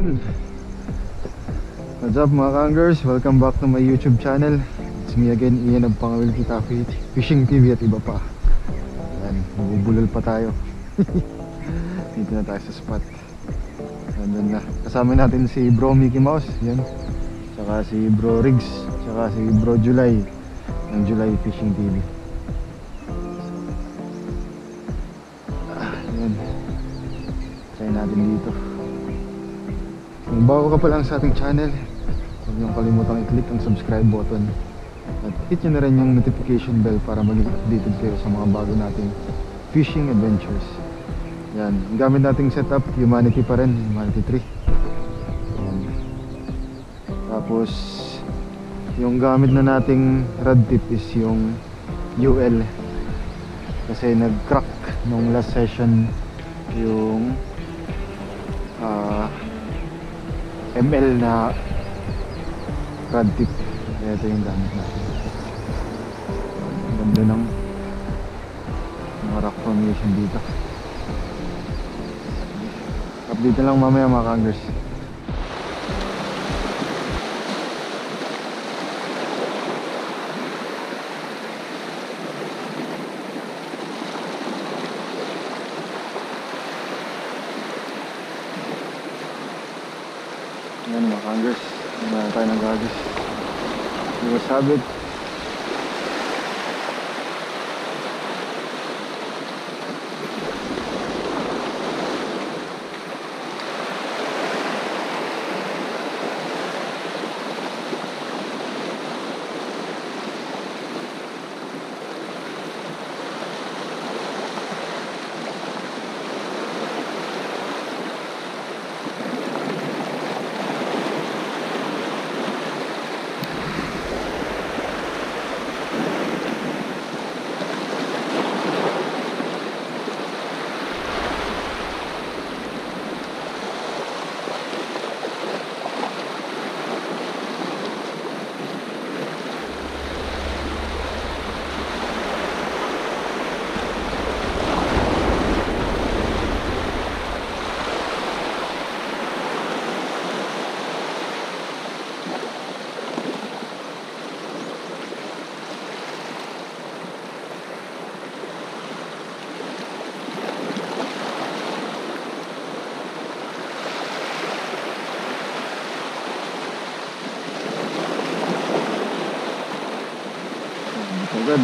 Yun. What's up mga kanglers? Welcome back to my YouTube channel. It's me again, Ian of Pangawil Kita Fishing TV at iba pa. Yan, nabubulol pa tayo. Dito na tayo sa spot. Nandun na. Kasama natin si Bro Mickey Mouse. Yan. Tsaka si Bro Riggs. Tsaka si Bro July ng July Fishing TV. Yan. Try natin dito. Kung bago ka pa lang sa ating channel, huwag niyong kalimutang i-click ang subscribe button at hit nyo na rin yung notification bell para maging updated kayo sa mga bago nating fishing adventures. Yan, ang gamit nating setup, Humanity pa rin, Humanity 3. Yan. Tapos yung gamit na nating rod tip is yung UL kasi nag-crack nung last session yung ML na rod tip. Kaya ito yung gamit natin. Ganda ng mga rock formation dito. Update na lang mamaya mga kanglers. Yan mga kanglers, wala tayo ng gagis. Iwas habit. Agad.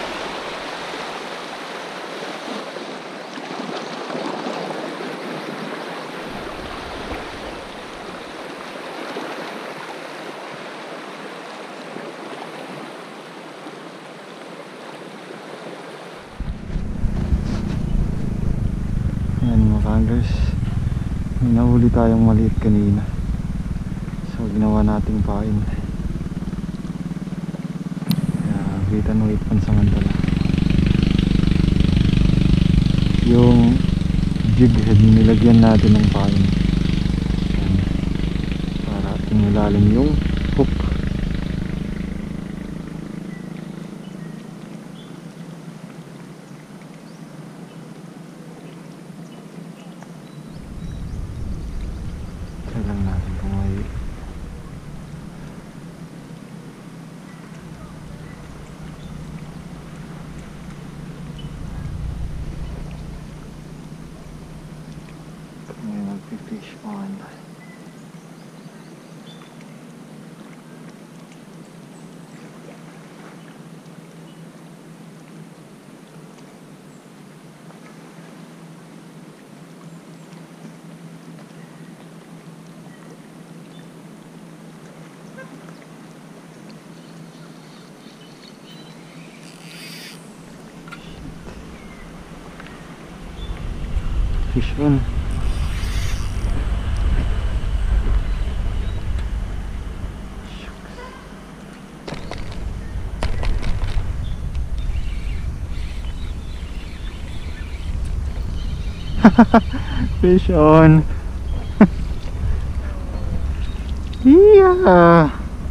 Ayan mga kanglers, may nahuli tayong maliit kanina, so ginawa nating pain. Kita no 8 pansamantala. Yung jig head nilagyan natin ng pain para inilalim yung hook. Try lang natin kung may fish on. Fish on. Fish on. Yeah.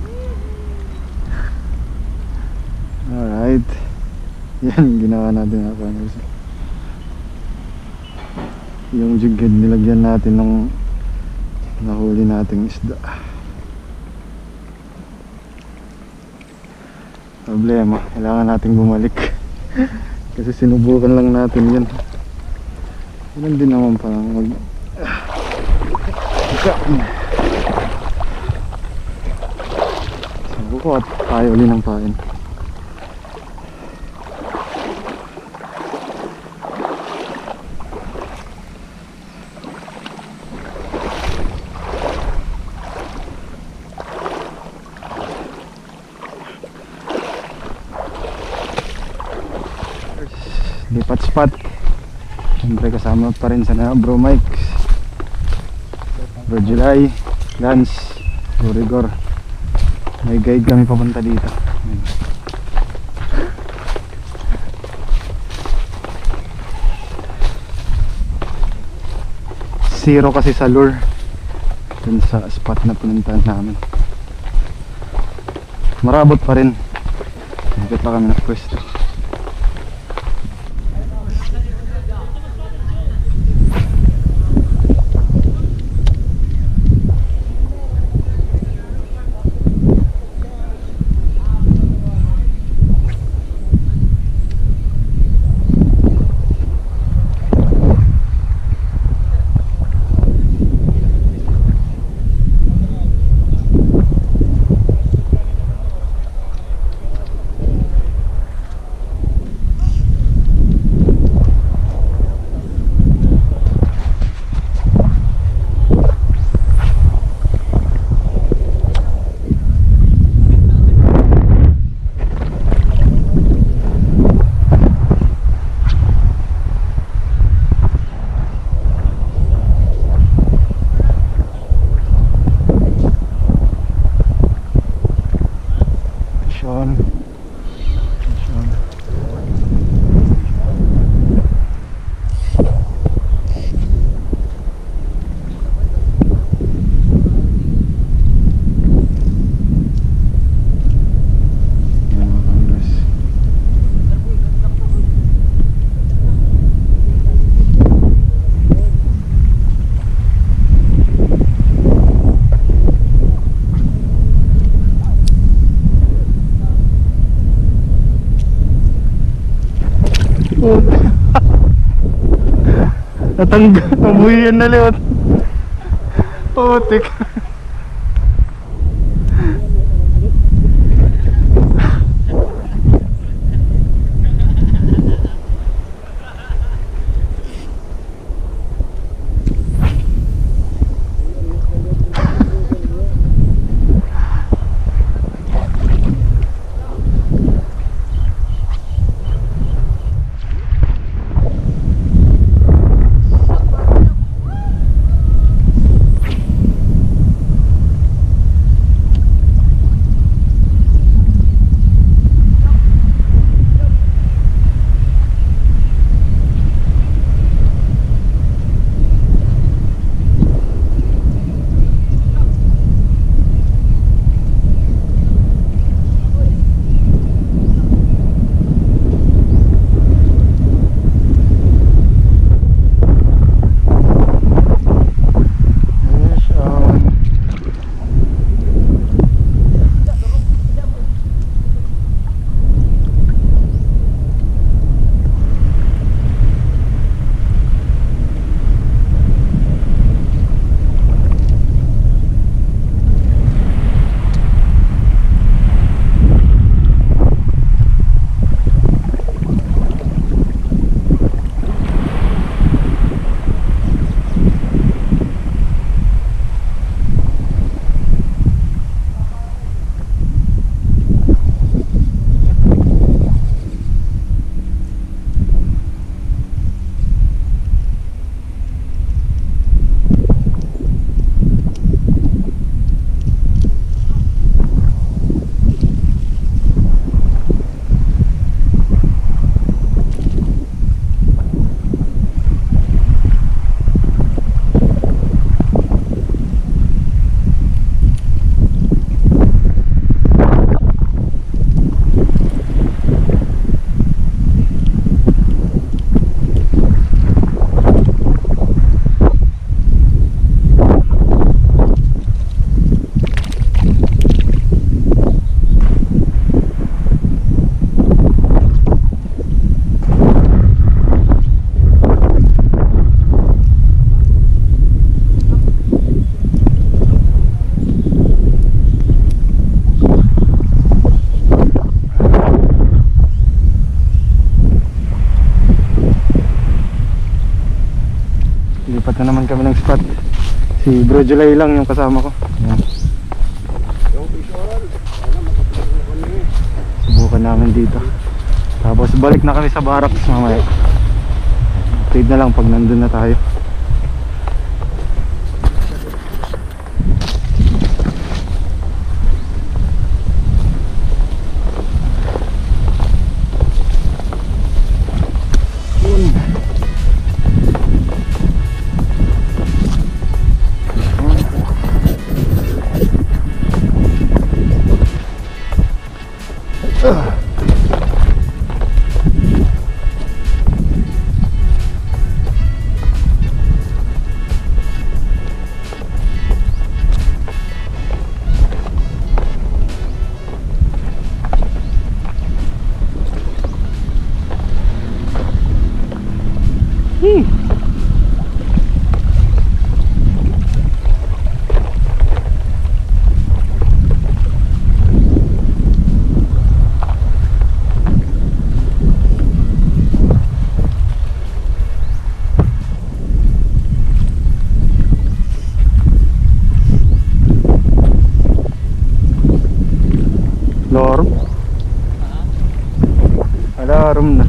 Alright. Yan ginawa natin ako. Yung jig head nilagyan natin ng nahuli nating isda. Problema, kailangan nating bumalik. Kasi sinubukan lang natin yun. Yun din naman parang mag... Sabi ko at tayo uli ng pain. Lipat spot. Siyempre kasama pa rin sana Bro Mike, Bro July, Lance, Bro Rigor. May guide kami papunta dito. Zero kasi sa lure dun sa spot na pinuntahan namin. Marabot pa rin. Bakit pa kami nagpwesto. Natanggal, nabuhi yan na liwat. Putik. Hanap na naman kami ng spot. Si Bro July lang yung kasama ko. Ayan. Subukan namin dito. Tapos balik na kami sa barracks mamaya. Update na lang pag nandun na tayo. Alarm? Alarm na.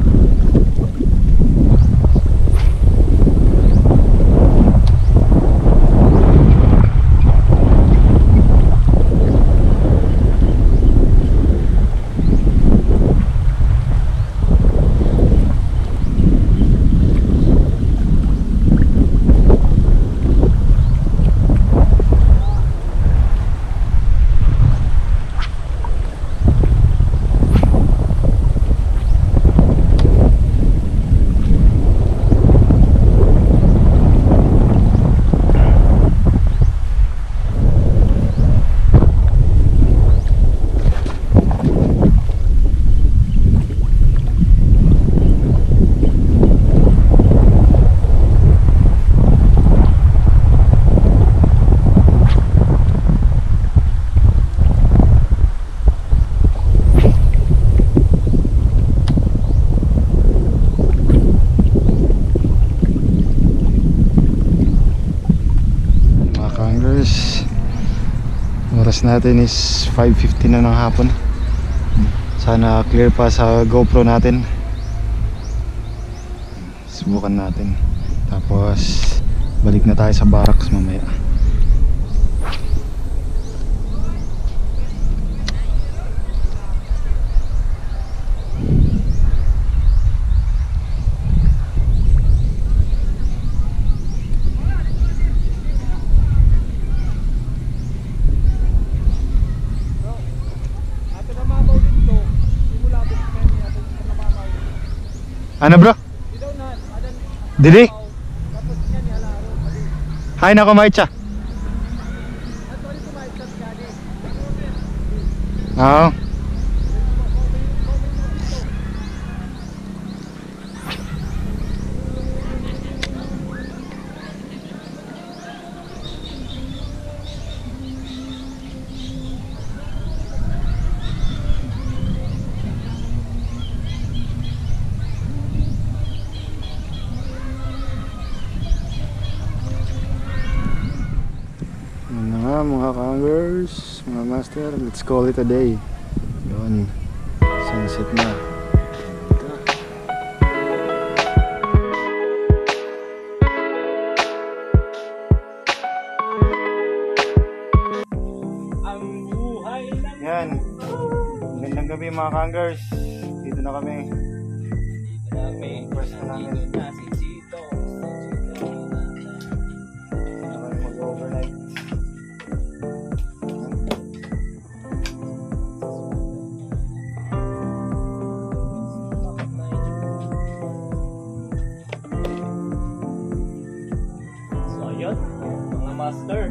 Oras natin is 5:50 na ng hapon. Sana clear pa sa GoPro natin. Subukan natin. Tapos balik na tayo sa barracks mamaya. Ano bro? Dili? Hay na kumain siya. Oo. Mga kangers, mga master, let's call it a day. Yun, sunset na. Yan, magandang gabi mga kangers. Dito na kami. First na namin. Dito na kami mag-overnight. Master.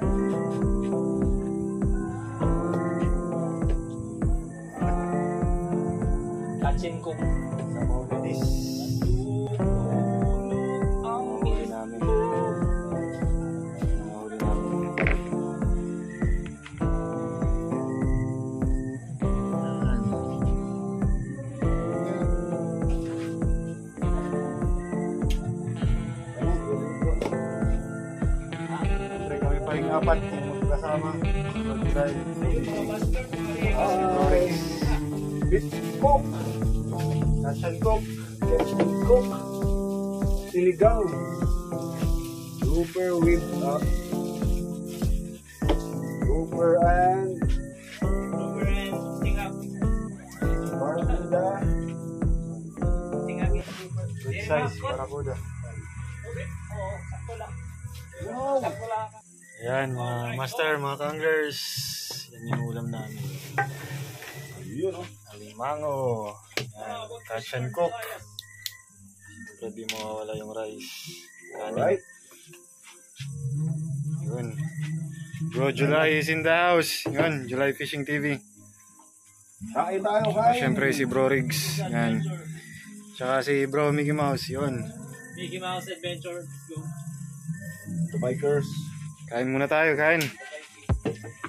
Kachin ko sa Mogadis. Nahuli namin. Kaming apat yung magkasama. Mag-drive. Beef Coke, Russian Coke. Captain Coke, Siligang, Grouper with Grouper and Barracuda. Good size para Buddha. Wow! Ayan mga master, mga kanglers. Yan yung ulam namin. Ayun, oh. Alimango. Ayan, Russian Coke. Siyempre di mawawala yung rice. Kanin. Alright. Yun. Bro July is in the house. Yun, July Fishing TV. Kain tayo, Ah, kain. siyempre si Bro Riggs. Yan. Tsaka si Bro Mickey Mouse. Yun. Mickey Mouse Adventure. Let's go. The bikers. Kain muna tayo, kain.